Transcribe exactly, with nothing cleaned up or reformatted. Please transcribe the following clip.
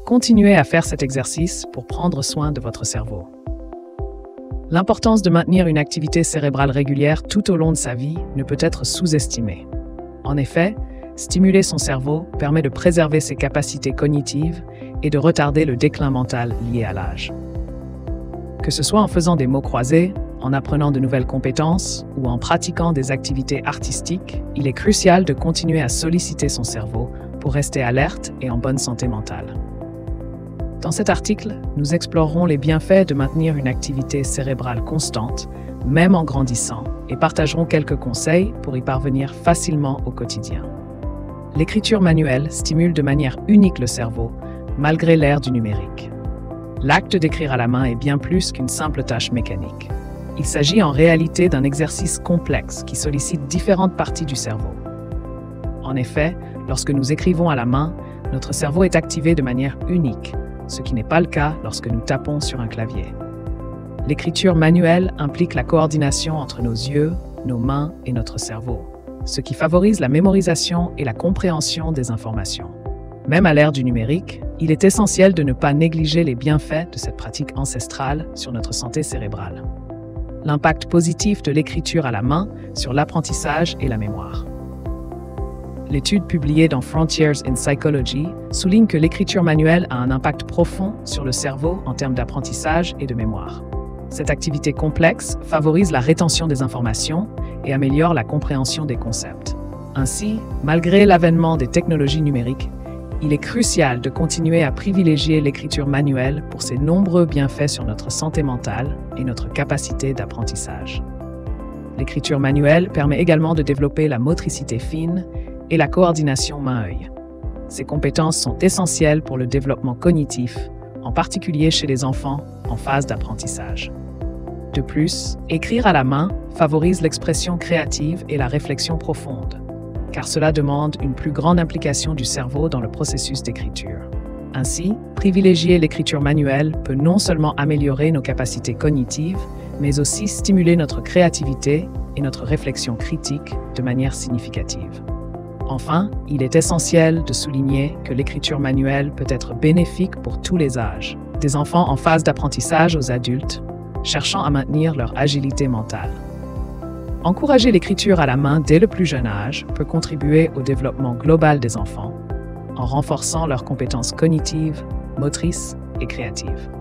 continuez à faire cet exercice pour prendre soin de votre cerveau. L'importance de maintenir une activité cérébrale régulière tout au long de sa vie ne peut être sous-estimée. En effet, stimuler son cerveau permet de préserver ses capacités cognitives et de retarder le déclin mental lié à l'âge. Que ce soit en faisant des mots croisés, en apprenant de nouvelles compétences ou en pratiquant des activités artistiques, il est crucial de continuer à solliciter son cerveau pour rester alerte et en bonne santé mentale. Dans cet article, nous explorerons les bienfaits de maintenir une activité cérébrale constante, même en grandissant, et partagerons quelques conseils pour y parvenir facilement au quotidien. L'écriture manuelle stimule de manière unique le cerveau, malgré l'ère du numérique. L'acte d'écrire à la main est bien plus qu'une simple tâche mécanique. Il s'agit en réalité d'un exercice complexe qui sollicite différentes parties du cerveau. En effet, lorsque nous écrivons à la main, notre cerveau est activé de manière unique, ce qui n'est pas le cas lorsque nous tapons sur un clavier. L'écriture manuelle implique la coordination entre nos yeux, nos mains et notre cerveau, ce qui favorise la mémorisation et la compréhension des informations. Même à l'ère du numérique, il est essentiel de ne pas négliger les bienfaits de cette pratique ancestrale sur notre santé cérébrale. L'impact positif de l'écriture à la main sur l'apprentissage et la mémoire. L'étude publiée dans Frontiers in Psychology souligne que l'écriture manuelle a un impact profond sur le cerveau en termes d'apprentissage et de mémoire. Cette activité complexe favorise la rétention des informations et améliore la compréhension des concepts. Ainsi, malgré l'avènement des technologies numériques, il est crucial de continuer à privilégier l'écriture manuelle pour ses nombreux bienfaits sur notre santé mentale et notre capacité d'apprentissage. L'écriture manuelle permet également de développer la motricité fine et la coordination main-œil. Ces compétences sont essentielles pour le développement cognitif, en particulier chez les enfants en phase d'apprentissage. De plus, écrire à la main favorise l'expression créative et la réflexion profonde, car cela demande une plus grande implication du cerveau dans le processus d'écriture. Ainsi, privilégier l'écriture manuelle peut non seulement améliorer nos capacités cognitives, mais aussi stimuler notre créativité et notre réflexion critique de manière significative. Enfin, il est essentiel de souligner que l'écriture manuelle peut être bénéfique pour tous les âges, des enfants en phase d'apprentissage aux adultes, cherchant à maintenir leur agilité mentale. Encourager l'écriture à la main dès le plus jeune âge peut contribuer au développement global des enfants, en renforçant leurs compétences cognitives, motrices et créatives.